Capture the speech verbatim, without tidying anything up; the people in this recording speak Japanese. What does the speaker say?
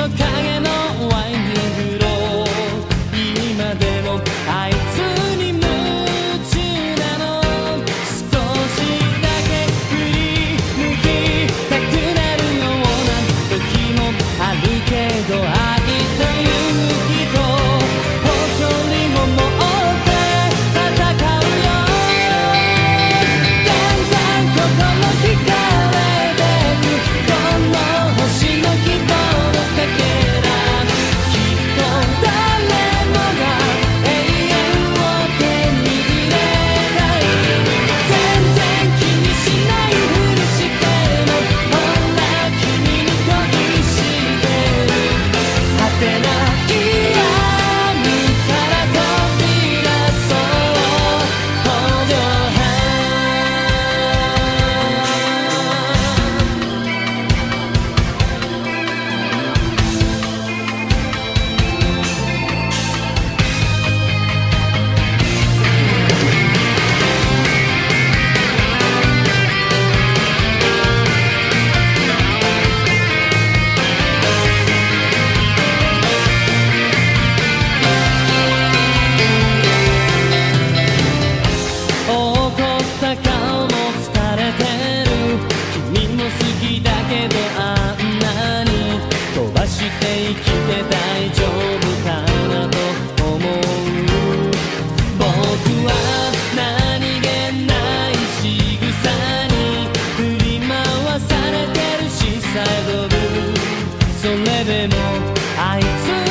影のワイン風呂、今でもあいつに夢中なの。少しだけ振り向きたくなるような時もあるけど、愛という人誇りも持って戦うよ。だんだん心惹かれてくこの星の希望のかけら、きっと誰もが永遠を手に入れたい。全然気にしないふりしてもほら君に恋してる。果てない闇から飛び出そう歩量半。怒った顔も疲れてる。君も好きだけどあんなに飛ばして生きて大丈夫かなと思う。僕は何気ない仕草に振り回されてるしさえどる。それでもあいつ